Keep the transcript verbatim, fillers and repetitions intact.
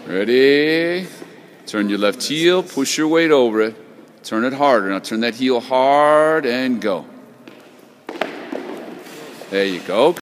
Ready? Turn your left heel, push your weight over it. Turn it harder. Now turn that heel hard and go. There you go.